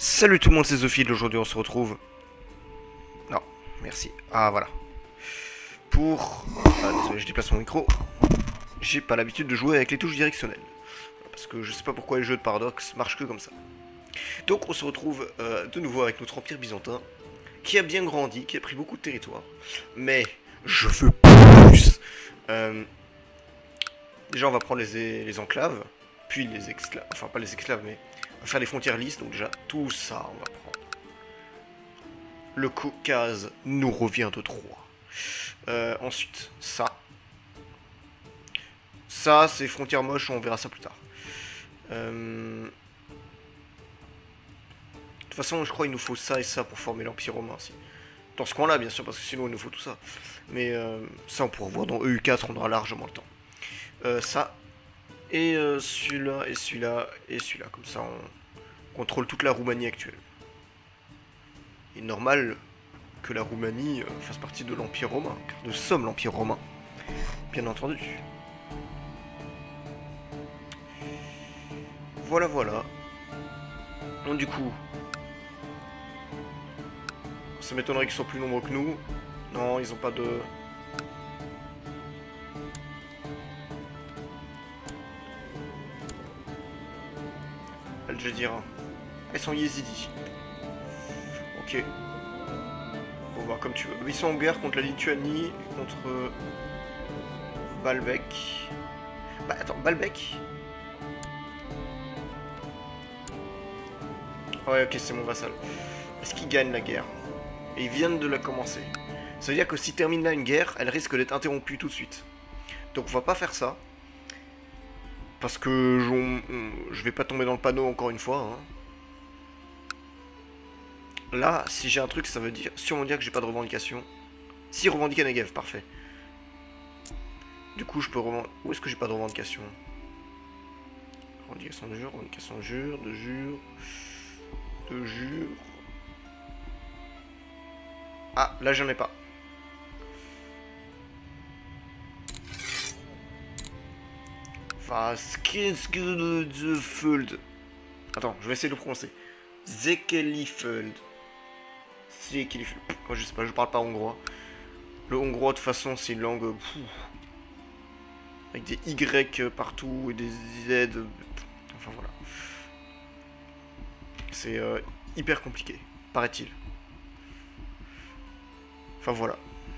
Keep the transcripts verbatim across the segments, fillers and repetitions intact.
Salut tout le monde, c'est Zophile. Aujourd'hui on se retrouve... Non, merci. Ah voilà. Pour... Ah désolé, je déplace mon micro. J'ai pas l'habitude de jouer avec les touches directionnelles. Parce que je sais pas pourquoi les jeux de Paradox marchent que comme ça. Donc on se retrouve euh, de nouveau avec notre empire byzantin. Qui a bien grandi, qui a pris beaucoup de territoire. Mais je veux plus. euh, Déjà on va prendre les, les enclaves. Puis les exclaves. Enfin pas les exclaves mais... On va faire les frontières lisses. Donc déjà tout ça on va prendre. Le Caucase nous revient de Troie. Euh, ensuite, ça. Ça, c'est frontières moches, on verra ça plus tard. Euh... De toute façon, je crois qu'il nous faut ça et ça pour former l'Empire romain. Si. Dans ce coin-là, bien sûr, parce que sinon il nous faut tout ça. Mais euh, ça, on pourra voir dans E U quatre, on aura largement le temps. Euh, ça. Et euh, celui-là, et celui-là, et celui-là. Comme ça, on contrôle toute la Roumanie actuelle. Il est normal que la Roumanie euh, fasse partie de l'Empire romain, car nous sommes l'Empire romain, bien entendu. Voilà, voilà. Donc du coup, ça m'étonnerait qu'ils soient plus nombreux que nous. Non, ils ont pas de... Al Jadira. Ils sont yézidis. Ok. Bon bah comme tu veux. Ils sont en guerre contre la Lituanie, contre Baalbek. Bah attends, Baalbek. Ouais ok c'est mon vassal. Est-ce qu'ils gagnent la guerre? Et ils viennent de la commencer. Ça veut dire que s'ils terminent là une guerre, elle risque d'être interrompue tout de suite. Donc on va pas faire ça. Parce que je, je vais pas tomber dans le panneau encore une fois. Hein. Là, si j'ai un truc, ça veut dire sûrement dire que j'ai pas de revendication. Si, revendiquer Negev, parfait. Du coup, je peux revendiquer... Où est-ce que j'ai pas de revendication? Revendication de jure, revendication de jure, de jure... De jure... Ah, là j'en ai pas. Vaskensgudfuld. Attends, je vais essayer de le prononcer. Zekelifeld. Zekelifeld. Moi je sais pas, je parle pas hongrois. Le hongrois de toute façon c'est une langue... Pff, avec des Y partout et des Z. Enfin voilà. C'est euh, hyper compliqué, paraît-il. Enfin voilà.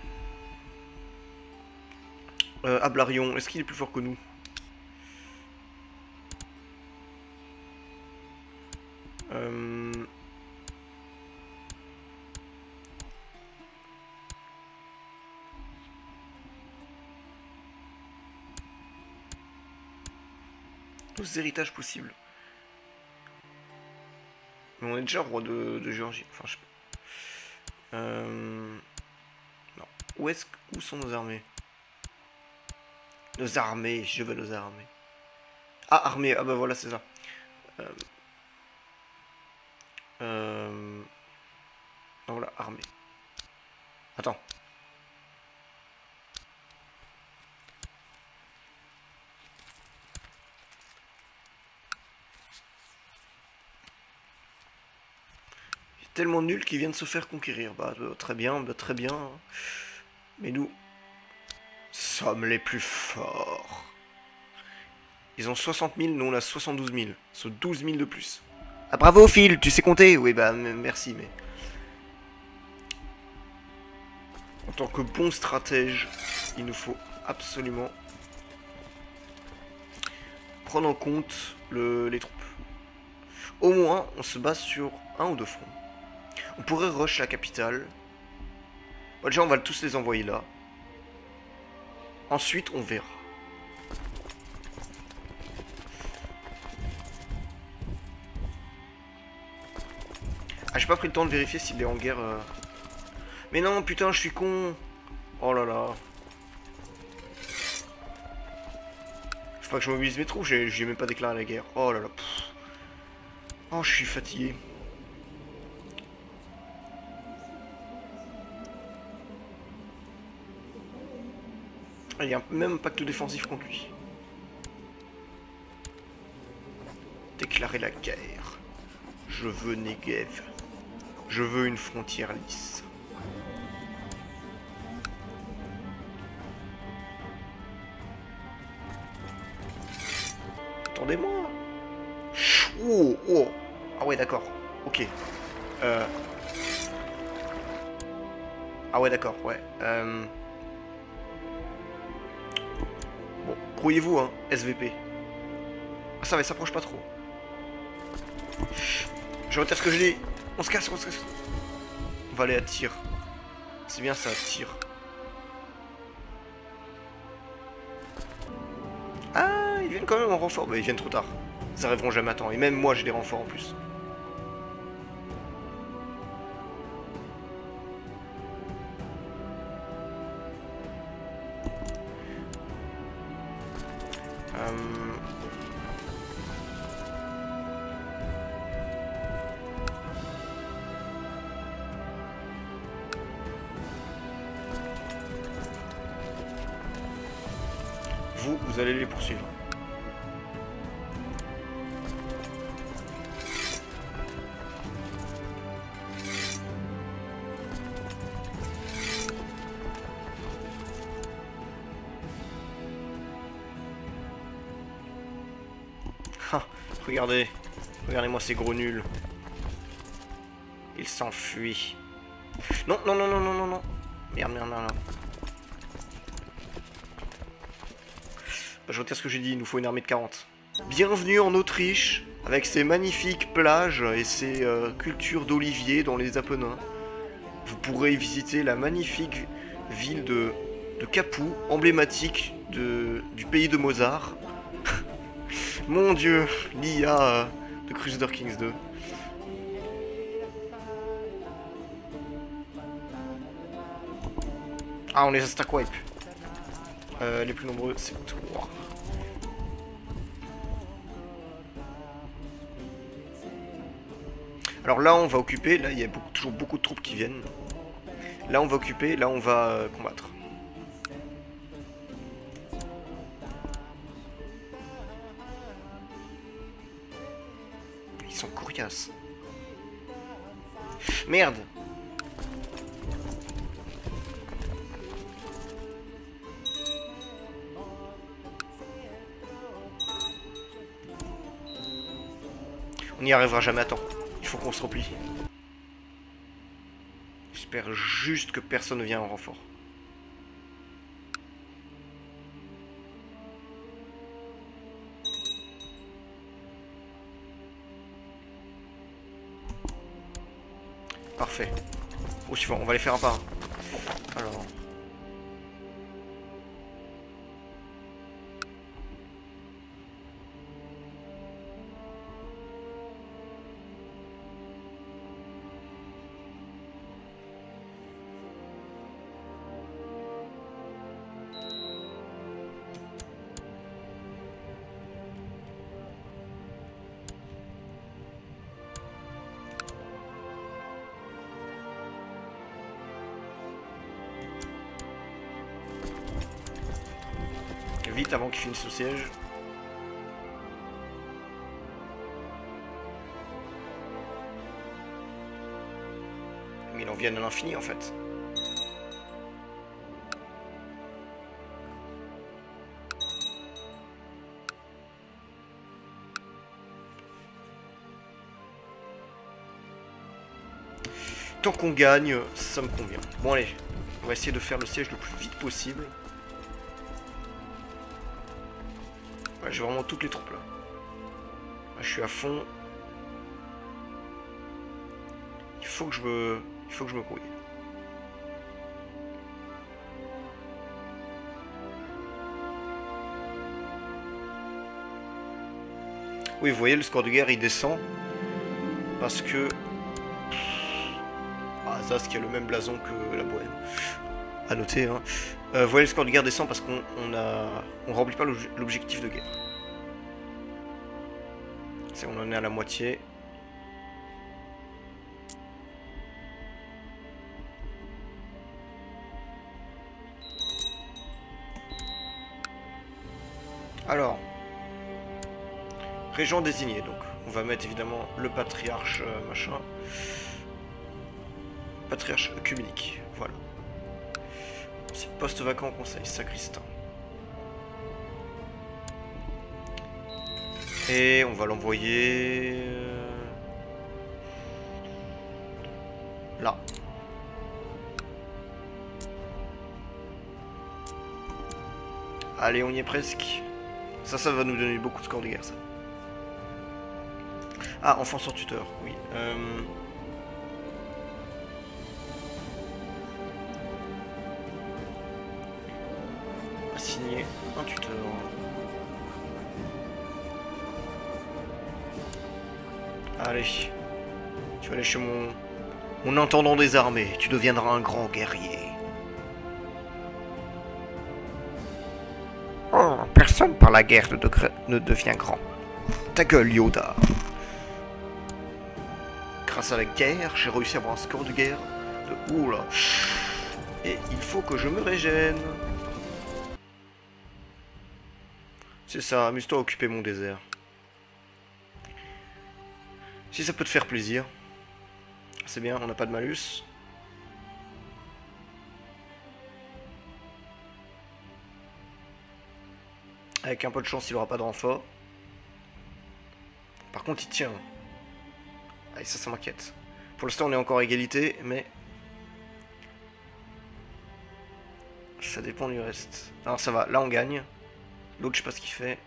Euh, Ablarion, est-ce qu'il est plus fort que nous? euh... Nos héritages possibles. Mais on est déjà roi de, de Géorgie. Enfin, je sais pas. Euh... Non. Où est-ce où sont nos armées? Nos armées, je veux nos armées. Ah, armée, ah bah voilà, c'est ça. Euh... Euh... Non, voilà, armée. Attends. Tellement nul qu'ils viennent se faire conquérir. Bah, euh, très bien, bah, très bien. Mais nous sommes les plus forts. Ils ont soixante mille, nous on a soixante-douze mille. C'est douze mille de plus. Ah bravo Phil, tu sais compter? Oui bah merci mais... En tant que bon stratège, il nous faut absolument prendre en compte le, les troupes. Au moins, on se base sur un ou deux fronts. On pourrait rush la capitale. Bon, déjà, on va tous les envoyer là. Ensuite, on verra. Ah, j'ai pas pris le temps de vérifier s'il est en guerre. Euh... Mais non, putain, je suis con. Oh là là. Faut pas que je mobilise mes troupes, j'ai même pas déclaré la guerre. Oh là là. Pff. Oh, je suis fatigué. Il y a même un pacte défensif contre lui. Déclarer la guerre. Je veux Negev. Je veux une frontière lisse. Attendez-moi. Oh, oh. Ah ouais, d'accord. Ok. Euh... Ah ouais, d'accord, ouais. Euh... Bon, grouillez-vous, hein, S V P. Ah, ça va, il s'approche pas trop. Je retire ce que je dis. On se casse, on se casse. On va aller à tir. C'est bien ça, tir. Ah, ils viennent quand même en renfort. Bah, ils viennent trop tard. Ils arriveront jamais à temps. Et même moi, j'ai des renforts en plus. Euh... Vous, vous allez les poursuivre. Ah, regardez. Regardez-moi ces gros nuls. Ils s'enfuient. Non, non, non, non, non, non, non. Merde, merde, merde. Je retire ce que j'ai dit, il nous faut une armée de quarante. Bienvenue en Autriche, avec ses magnifiques plages et ses euh, cultures d'oliviers dans les Apennins. Vous pourrez visiter la magnifique ville de, de Capoue, emblématique de, du pays de Mozart. Mon dieu, l'I A euh, de Crusader Kings deux. Ah, on les a stack wipe. Euh, les plus nombreux, c'est toi. Alors là, on va occuper. Là, il y a beaucoup, toujours beaucoup de troupes qui viennent. Là, on va occuper. Là, on va euh, combattre. Ils sont coriaces. Merde. On n'y arrivera jamais à temps. Il faut qu'on se replie. J'espère juste que personne ne vient en renfort. Parfait. Au suivant, on va les faire un par un. Alors... Vite avant qu'il finisse le siège. Mais il en vient à l'infini en fait. Tant qu'on gagne, ça me convient. Bon allez, on va essayer de faire le siège le plus vite possible. Ouais, j'ai vraiment toutes les troupes là. Ouais, je suis à fond. Il faut que je me... Il faut que je me grouille. Oui, vous voyez, le score de guerre il descend. Parce que... Ah, Zask qui a le même blason que la Bohème. À noter, hein. Euh, vous voyez, le score de guerre descend parce qu'on on a... On remplit pas l'objectif de guerre. C'est on en est à la moitié. Alors, régent désigné donc. On va mettre évidemment le patriarche euh, machin. Patriarche œcuménique, voilà. C'est poste vacant au conseil, sacristain. Et on va l'envoyer... là. Allez, on y est presque. Ça, ça va nous donner beaucoup de score de guerre, ça. Ah, enfant sans tuteur, oui. Euh... Assigner un tuteur. Allez. Tu vas aller chez mon... mon intendant des armées. Tu deviendras un grand guerrier. Oh, personne par la guerre ne, de... ne devient grand. Ta gueule, Yoda. Grâce à la guerre, j'ai réussi à avoir un score de guerre de... Oula. Et il faut que je me régène. C'est ça, amuse-toi à occuper mon désert. Si ça peut te faire plaisir. C'est bien, on n'a pas de malus. Avec un peu de chance, il aura pas de renfort. Par contre, il tient. Allez, ça, ça m'inquiète. Pour l'instant, on est encore à égalité, mais... ça dépend du reste. Alors, ça va. Là, on gagne. L'autre, je sais pas ce qu'il fait.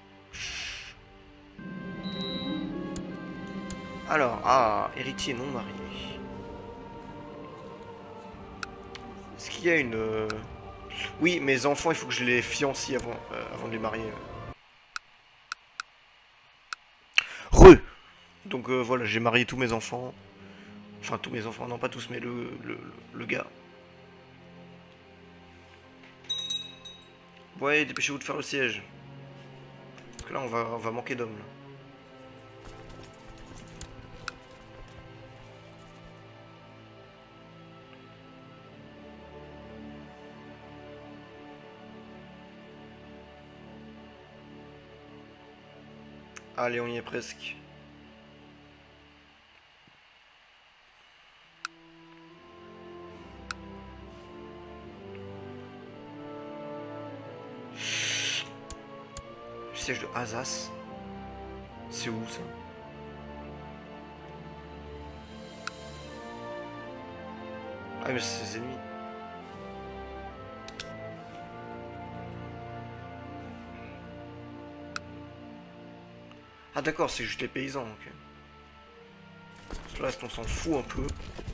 Alors, ah, héritier non marié. Est-ce qu'il y a une... Euh... Oui, mes enfants, il faut que je les fiancie avant, euh, avant de les marier. Re. Donc euh, voilà, j'ai marié tous mes enfants. Enfin, tous mes enfants, non pas tous, mais le, le, le gars. Ouais, dépêchez-vous de faire le siège. Parce que là, on va, on va manquer d'hommes. Allez, on y est presque. Le siège de Azaz. C'est où ça? Ah mais c'est ses ennemis. Ah d'accord, c'est juste les paysans, ok. Parce que là, on s'en fout un peu.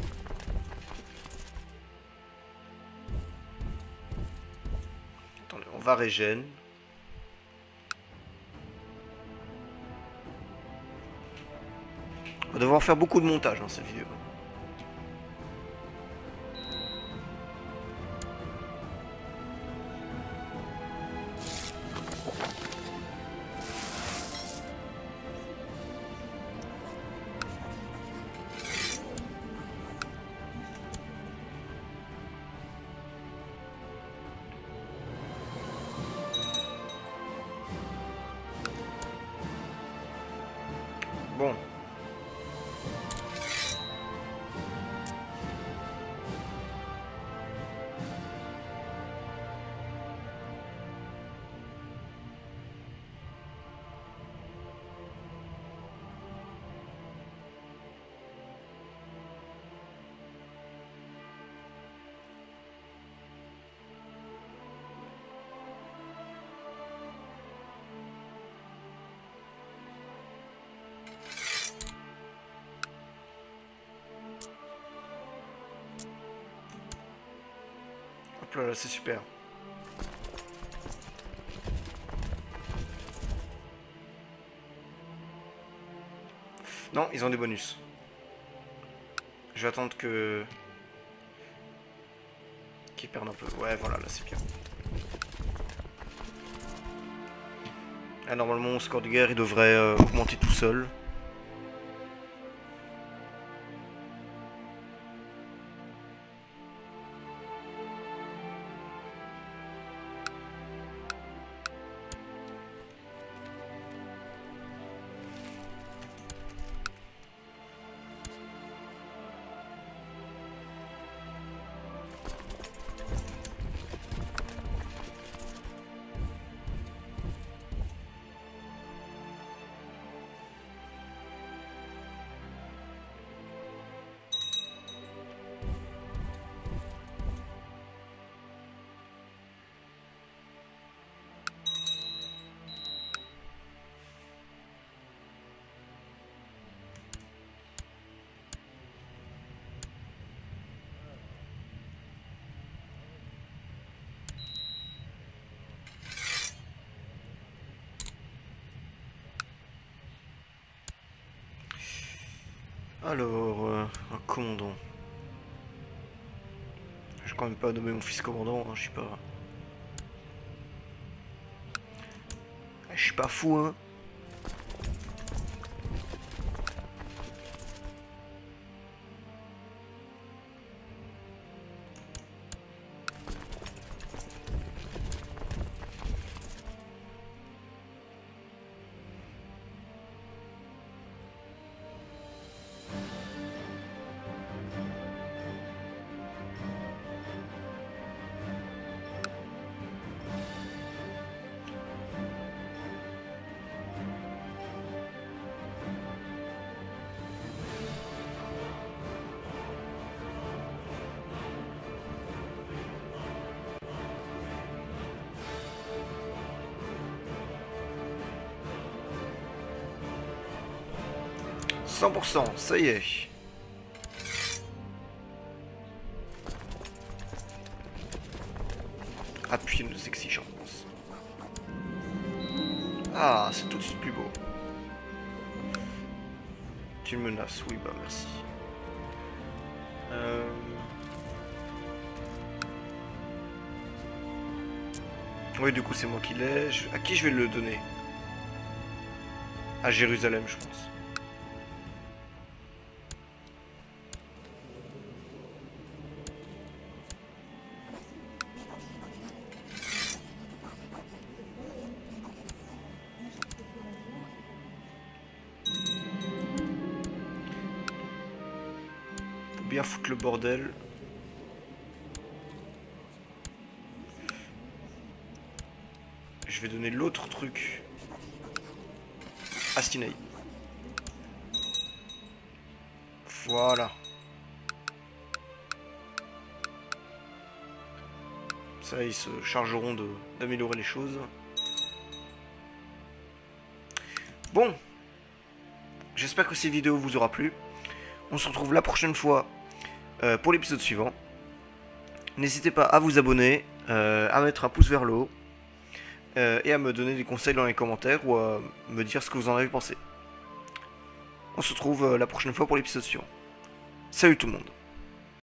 Attendez, on va régène. On va devoir faire beaucoup de montage dans cette vidéo. Bon. Hop là, là c'est super. Non, ils ont des bonus. Je vais attendre que... qu'ils perdent un peu. Ouais, voilà, là c'est bien. Là, normalement, mon score de guerre, il devrait euh, augmenter tout seul. Alors, euh, un commandant. Je vais quand même pas nommer mon fils commandant, hein, je suis pas... Je suis pas fou, hein. cent pour cent, ça y est. Appuyez nos exigences. Ah, c'est tout de suite plus beau. Tu me menaces, oui, bah merci. Euh... Oui, du coup, c'est moi qui l'ai. Je... À qui je vais le donner? À Jérusalem, je pense. Bien foutre le bordel. Je vais donner l'autre truc à Sinaï. Voilà. Ça, ils se chargeront de d'améliorer les choses. Bon. J'espère que cette vidéo vous aura plu. On se retrouve la prochaine fois euh, pour l'épisode suivant. N'hésitez pas à vous abonner, euh, à mettre un pouce vers le haut euh, et à me donner des conseils dans les commentaires ou à me dire ce que vous en avez pensé. On se retrouve euh, la prochaine fois pour l'épisode suivant. Salut tout le monde.